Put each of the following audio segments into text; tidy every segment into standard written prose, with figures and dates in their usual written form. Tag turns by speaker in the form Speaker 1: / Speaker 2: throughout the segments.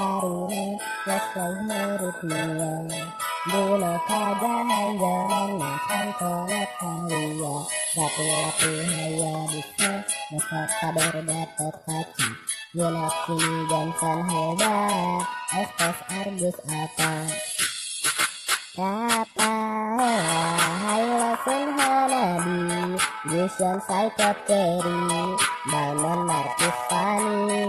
Speaker 1: karine Wesley murid mulia Dulu kajahan jalan Nakan konekan liya Rapi-rapi haya bisa Masa kabar dapat haji Yenak kini Johnson Hilda Estes Argus apa Kata hai lesson Hanabi Vision Psychop Cherry Diamond Marcus Fanny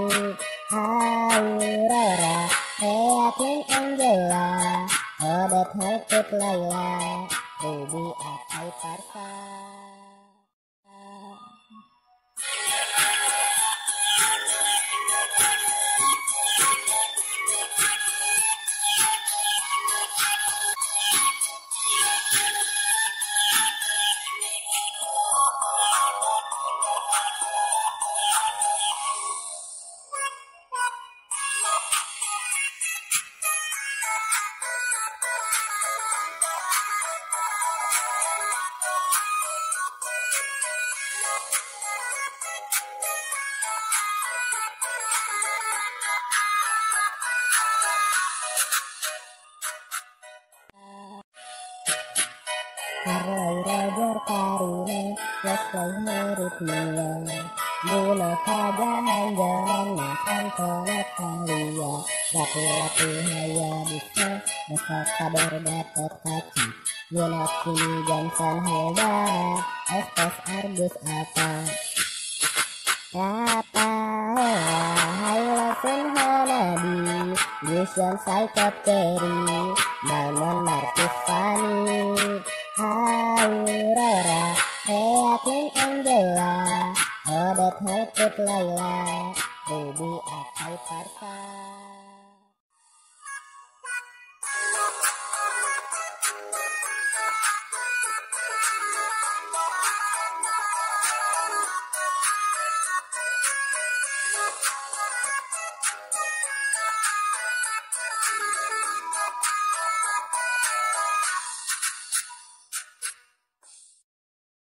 Speaker 1: Aurora Heakin Angela Odet Helput Laila Ruby Akai Parsa Harley Roger Karine Wesley murid mulia Dulu kajahan jalan Nakan konekan liya Rapi-rapi haya bisa Masa kabar dapat haji Yenak kini Johnson Hilda Estes Argus apa Kata hai lesson Hanabi Vision Psychop Cherry Diamond Marcus Fanny Aurora Heakin Angela Odet Helput Laila Ruby Akai Parsa